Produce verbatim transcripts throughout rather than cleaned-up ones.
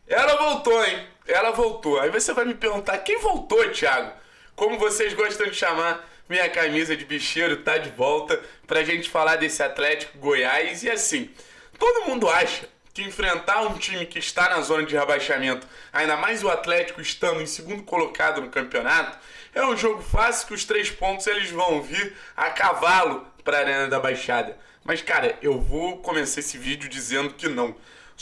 Ela voltou, hein? Ela voltou. Aí você vai me perguntar, quem voltou, Thiago? Como vocês gostam de chamar, minha camisa de bicheiro tá de volta pra gente falar desse Atlético Goiás. E assim, todo mundo acha que enfrentar um time que está na zona de rebaixamento, ainda mais o Atlético estando em segundo colocado no campeonato, é um jogo fácil que os três pontos eles vão vir a cavalo para a Arena da Baixada. Mas, cara, eu vou começar esse vídeo dizendo que não.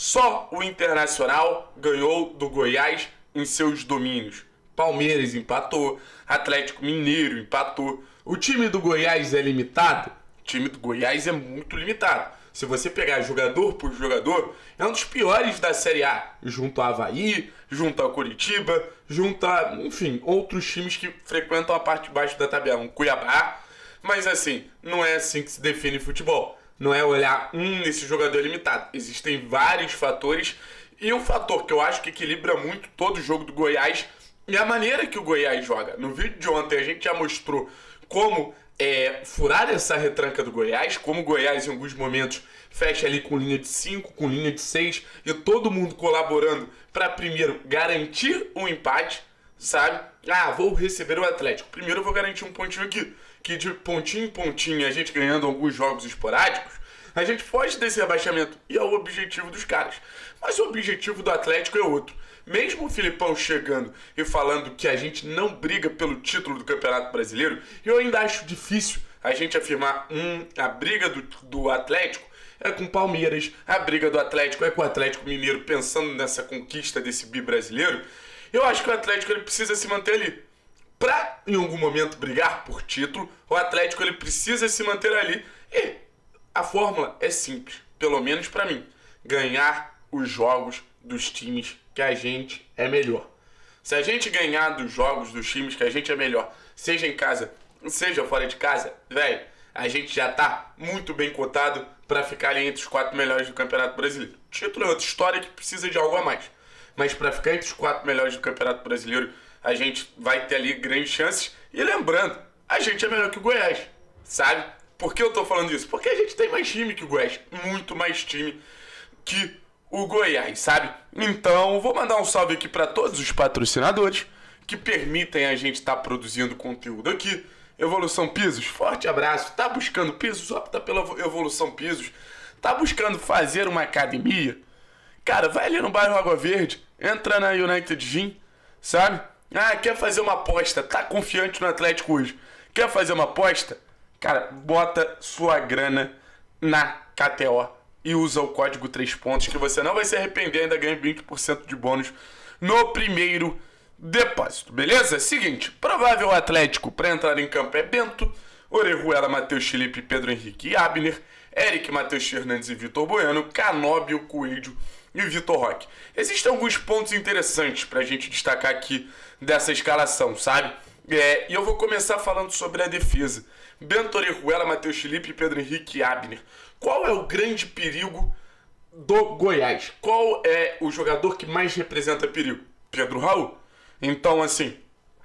Só o Internacional ganhou do Goiás em seus domínios. Palmeiras empatou, Atlético Mineiro empatou. O time do Goiás é limitado? O time do Goiás é muito limitado. Se você pegar jogador por jogador, é um dos piores da Série A. Junto ao Avaí, junto ao Curitiba, junto a, enfim, outros times que frequentam a parte de baixo da tabela. Um Cuiabá. Mas assim, não é assim que se define futebol. Não é olhar um nesse jogador limitado. Existem vários fatores. E um fator que eu acho que equilibra muito todo o jogo do Goiás é a maneira que o Goiás joga. No vídeo de ontem a gente já mostrou como é, furar essa retranca do Goiás, como o Goiás em alguns momentos fecha ali com linha de cinco, com linha de seis, e todo mundo colaborando para primeiro garantir um empate, sabe? Ah, vou receber o Atlético. Primeiro eu vou garantir um pontinho aqui, que de pontinho em pontinho, a gente ganhando alguns jogos esporádicos, a gente foge desse rebaixamento, e é o objetivo dos caras. Mas o objetivo do Atlético é outro. Mesmo o Filipão chegando e falando que a gente não briga pelo título do Campeonato Brasileiro, eu ainda acho difícil a gente afirmar hum, a briga do, do Atlético é com o Palmeiras, a briga do Atlético é com o Atlético Mineiro, pensando nessa conquista desse bi brasileiro. Eu acho que o Atlético ele precisa se manter ali. Para em algum momento brigar por título, o Atlético ele precisa se manter ali. E a fórmula é simples, pelo menos para mim. Ganhar os jogos dos times que a gente é melhor. Se a gente ganhar dos jogos dos times que a gente é melhor, seja em casa, seja fora de casa, velho, a gente já tá muito bem cotado para ficar ali entre os quatro melhores do Campeonato Brasileiro. O título é outra história que precisa de algo a mais. Mas para ficar entre os quatro melhores do Campeonato Brasileiro, a gente vai ter ali grandes chances. E lembrando, a gente é melhor que o Goiás, sabe? Por que eu tô falando isso? Porque a gente tem mais time que o Goiás. Muito mais time que o Goiás, sabe? Então, vou mandar um salve aqui para todos os patrocinadores que permitem a gente estar tá produzindo conteúdo aqui. Evolução Pisos, forte abraço. Tá buscando pisos? Opta pela Evolução Pisos. Tá buscando fazer uma academia? Cara, vai ali no bairro Água Verde, entra na United Gym, sabe? Ah, quer fazer uma aposta? Tá confiante no Atlético hoje? Quer fazer uma aposta? Cara, bota sua grana na K T O e usa o código três pontos que você não vai se arrepender, ainda ganha vinte por cento de bônus no primeiro depósito, beleza? Seguinte, provável Atlético para entrar em campo é Bento, Orejuela, Matheus Felipe, Pedro Henrique e Abner, Eric, Matheus Fernandes e Vitor Bueno, Canóbio, Coelho e Vitor Roque. Existem alguns pontos interessantes para a gente destacar aqui dessa escalação, sabe? É, e eu vou começar falando sobre a defesa. Bento, Orejuela, Matheus Felipe, Pedro Henrique e Abner. Qual é o grande perigo do Goiás? Qual é o jogador que mais representa perigo? Pedro Raul. Então, assim,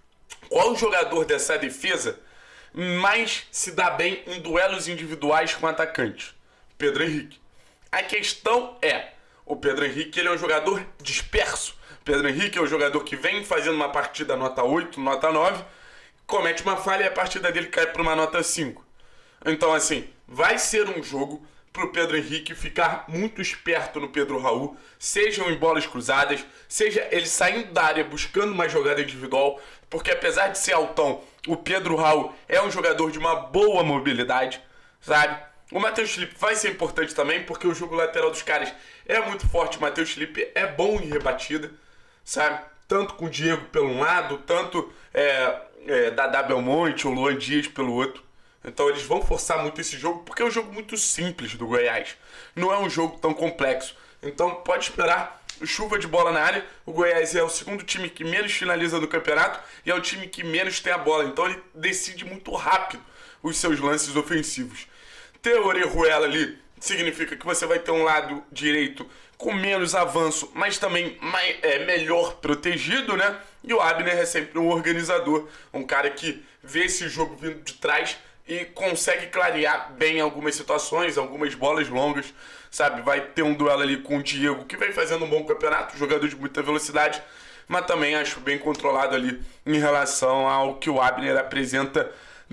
qual jogador dessa defesa mais se dá bem em duelos individuais com atacantes? Pedro Henrique. A questão é, o Pedro Henrique ele é um jogador disperso. Pedro Henrique é um jogador que vem fazendo uma partida nota oito, nota nove, comete uma falha e a partida dele cai para uma nota cinco. Então, assim, vai ser um jogo para o Pedro Henrique ficar muito esperto no Pedro Raul, sejam em bolas cruzadas, seja ele saindo da área buscando uma jogada individual, porque apesar de ser altão, o Pedro Raul é um jogador de uma boa mobilidade, sabe? O Matheus Felipe vai ser importante também, porque o jogo lateral dos caras é muito forte, o Matheus Felipe é bom em rebatida, sabe? Tanto com o Diego pelo um lado, tanto é, é, Dadá Belmonte ou Luan Dias pelo outro. Então eles vão forçar muito esse jogo, porque é um jogo muito simples do Goiás. Não é um jogo tão complexo. Então pode esperar chuva de bola na área. O Goiás é o segundo time que menos finaliza do campeonato e é o time que menos tem a bola. Então ele decide muito rápido os seus lances ofensivos. Ter o Orejuela ali significa que você vai ter um lado direito com menos avanço, mas também mais, é, melhor protegido, né? E o Abner é sempre um organizador, um cara que vê esse jogo vindo de trás e consegue clarear bem algumas situações, algumas bolas longas, sabe? Vai ter um duelo ali com o Diego, que vem fazendo um bom campeonato, jogador de muita velocidade, mas também acho bem controlado ali em relação ao que o Abner apresenta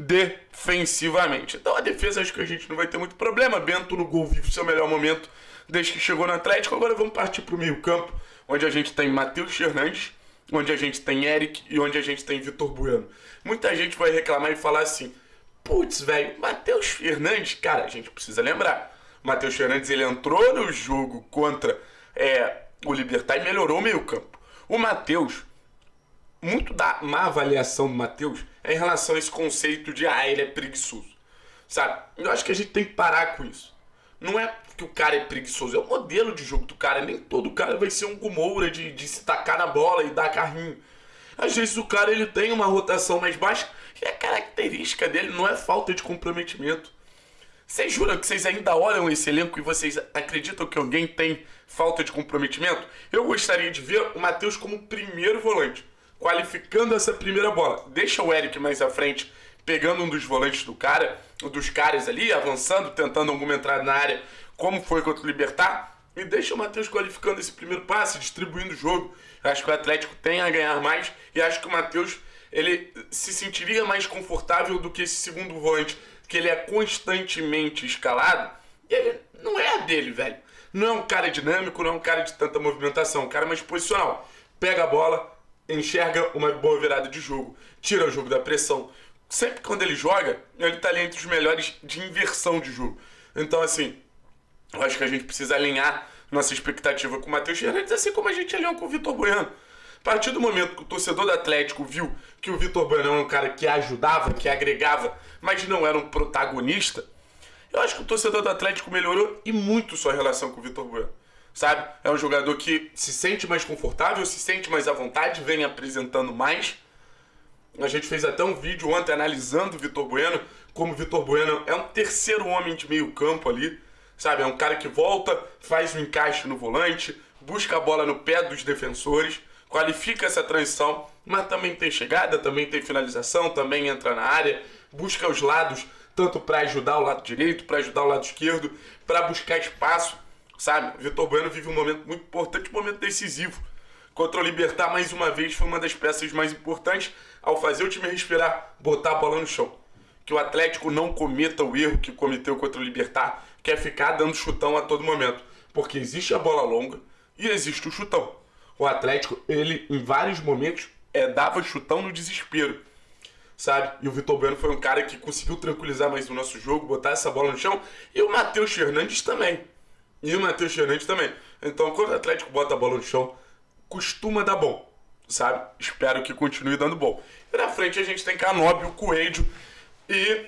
defensivamente. Então a defesa acho que a gente não vai ter muito problema. Bento no gol vive seu melhor momento desde que chegou no Atlético. Agora vamos partir para o meio campo, onde a gente tem Matheus Fernandes, onde a gente tem Eric e onde a gente tem Vitor Bueno. Muita gente vai reclamar e falar assim, putz, velho, Matheus Fernandes, cara, a gente precisa lembrar, Matheus Fernandes ele entrou no jogo contra é, o Libertad e melhorou o meio campo. O Matheus, muito da má avaliação do Matheus é em relação a esse conceito de, ah, ele é preguiçoso, sabe? Eu acho que a gente tem que parar com isso. Não é que o cara é preguiçoso, é o modelo de jogo do cara. Nem todo cara vai ser um Gumoura de, de se tacar na bola e dar carrinho. Às vezes o cara ele tem uma rotação mais baixa e a característica dele não é falta de comprometimento. Vocês juram que vocês ainda olham esse elenco e vocês acreditam que alguém tem falta de comprometimento? Eu gostaria de ver o Matheus como primeiro volante, qualificando essa primeira bola. Deixa o Eric mais à frente, pegando um dos volantes do cara, dos caras ali, avançando, tentando alguma entrada na área, como foi contra o Libertad, e deixa o Matheus qualificando esse primeiro passe, distribuindo o jogo. Acho que o Atlético tem a ganhar mais e acho que o Matheus ele se sentiria mais confortável do que esse segundo volante, que ele é constantemente escalado, e ele não é a dele, velho. Não é um cara dinâmico, não é um cara de tanta movimentação, é um cara mais posicional. Pega a bola, enxerga uma boa virada de jogo, tira o jogo da pressão. Sempre quando ele joga, ele tá ali entre os melhores de inversão de jogo. Então, assim, eu acho que a gente precisa alinhar nossa expectativa com o Matheus Fernandes, assim como a gente alinhou com o Vitor Bueno. A partir do momento que o torcedor do Atlético viu que o Vitor Bueno é um cara que ajudava, que agregava, mas não era um protagonista, eu acho que o torcedor do Atlético melhorou e muito sua relação com o Vitor Bueno, sabe? É um jogador que se sente mais confortável, se sente mais à vontade, vem apresentando mais. A gente fez até um vídeo ontem analisando o Vitor Bueno, como o Vitor Bueno é um terceiro homem de meio campo ali, sabe? É um cara que volta, faz um encaixe no volante, busca a bola no pé dos defensores, qualifica essa transição, mas também tem chegada, também tem finalização, também entra na área, busca os lados, tanto para ajudar o lado direito, para ajudar o lado esquerdo, para buscar espaço, sabe? O Vitor Bueno vive um momento muito importante, um momento decisivo. Contra o Libertad, mais uma vez, foi uma das peças mais importantes ao fazer o time respirar, botar a bola no chão. Que o Atlético não cometa o erro que cometeu contra o Libertad, que é ficar dando chutão a todo momento. Porque existe a bola longa e existe o chutão. O Atlético, ele, em vários momentos, é, dava chutão no desespero, sabe? E o Vitor Bueno foi um cara que conseguiu tranquilizar mais o nosso jogo, botar essa bola no chão. E o Matheus Fernandes também. E o Matheus Fernandes também. Então, quando o Atlético bota a bola no chão, costuma dar bom, sabe? Espero que continue dando bom. E na frente a gente tem Canóbio, Coelho e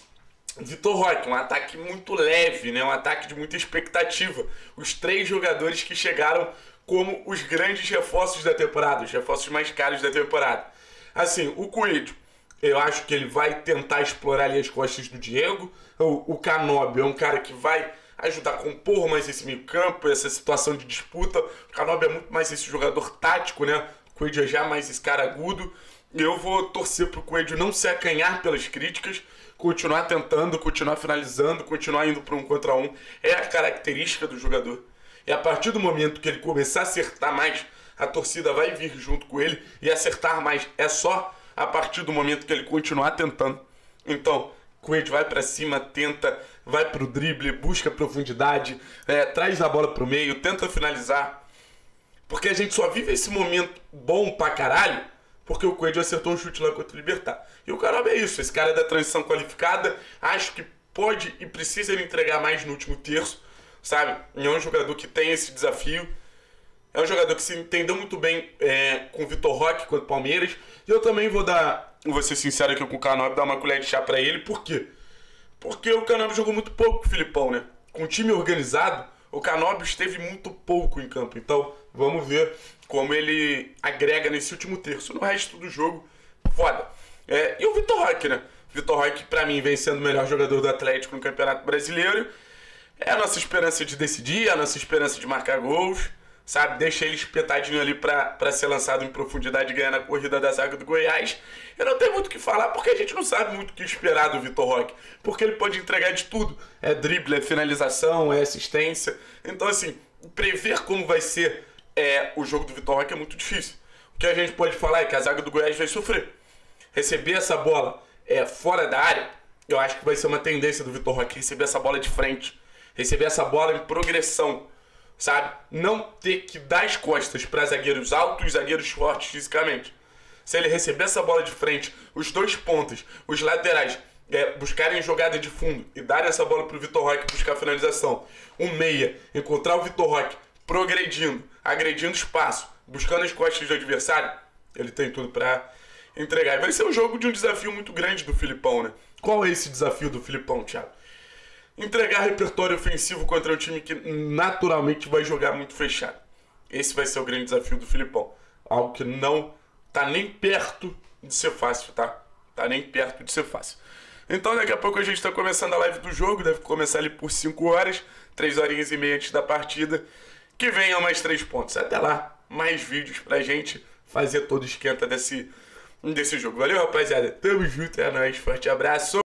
Vitor Roque. Um ataque muito leve, né? Um ataque de muita expectativa. Os três jogadores que chegaram como os grandes reforços da temporada, os reforços mais caros da temporada. Assim, o Coelho, eu acho que ele vai tentar explorar ali as costas do Diego. O, o Canóbio é um cara que vai ajudar a compor mais esse meio campo, essa situação de disputa. O Canóbio é muito mais esse jogador tático, né? O Coelho é já mais esse cara agudo. Eu vou torcer pro Coelho não se acanhar pelas críticas, continuar tentando, continuar finalizando, continuar indo para um contra um. É a característica do jogador. E a partir do momento que ele começar a acertar mais, a torcida vai vir junto com ele e acertar mais. É só a partir do momento que ele continuar tentando. Então, Coelho vai pra cima, tenta, vai pro drible, busca profundidade, é, traz a bola pro meio, tenta finalizar. Porque a gente só vive esse momento bom pra caralho porque o Coelho acertou o chute lá contra o Libertad. E o Canóbio é isso, esse cara é da transição qualificada, acho que pode e precisa ele entregar mais no último terço, sabe? É um jogador que tem esse desafio. É um jogador que se entendeu muito bem é, com o Vitor Roque contra o Palmeiras. E eu também vou dar, vou ser sincero aqui com o Canóbio, dar uma colher de chá pra ele. Por quê? Porque o Canóbio jogou muito pouco com o Filipão, né? Com o time organizado, o Canóbio esteve muito pouco em campo. Então, vamos ver como ele agrega nesse último terço. No resto do jogo, foda. É, e o Vitor Roque, né? Vitor Roque, pra mim, vem sendo o melhor jogador do Atlético no Campeonato Brasileiro. É a nossa esperança de decidir, é a nossa esperança de marcar gols, sabe? Deixa ele espetadinho ali pra, pra ser lançado em profundidade e ganhar na corrida da zaga do Goiás. Eu não tenho muito o que falar porque a gente não sabe muito o que esperar do Vitor Roque. Porque ele pode entregar de tudo. É drible, é finalização, é assistência. Então, assim, prever como vai ser é, o jogo do Vitor Roque é muito difícil. O que a gente pode falar é que a zaga do Goiás vai sofrer. Receber essa bola é, fora da área, eu acho que vai ser uma tendência do Vitor Roque. Receber essa bola de frente. Receber essa bola em progressão. Sabe? Não ter que dar as costas para zagueiros altos, zagueiros fortes fisicamente. Se ele receber essa bola de frente, os dois pontas, os laterais, é, buscarem jogada de fundo e darem essa bola pro Vitor Roque buscar a finalização. O meia, encontrar o Vitor Roque progredindo, agredindo espaço, buscando as costas do adversário, ele tem tudo para entregar. E vai ser um jogo de um desafio muito grande do Filipão, né? Qual é esse desafio do Filipão, Thiago? Entregar repertório ofensivo contra um time que naturalmente vai jogar muito fechado. Esse vai ser o grande desafio do Filipão. Algo que não tá nem perto de ser fácil, tá? Tá nem perto de ser fácil. Então daqui a pouco a gente tá começando a live do jogo. Deve começar ali por cinco horas. três horinhas e meia antes da partida. Que venham mais três pontos. Até lá, mais vídeos pra gente fazer todo o esquenta desse, desse jogo. Valeu, rapaziada. Tamo junto, é nóis. Forte abraço.